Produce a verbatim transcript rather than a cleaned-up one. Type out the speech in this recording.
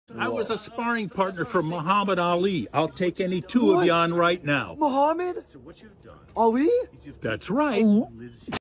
I was a sparring partner for Muhammad Ali. I'll take any two What? of you on right now. Muhammad? Ali? That's right.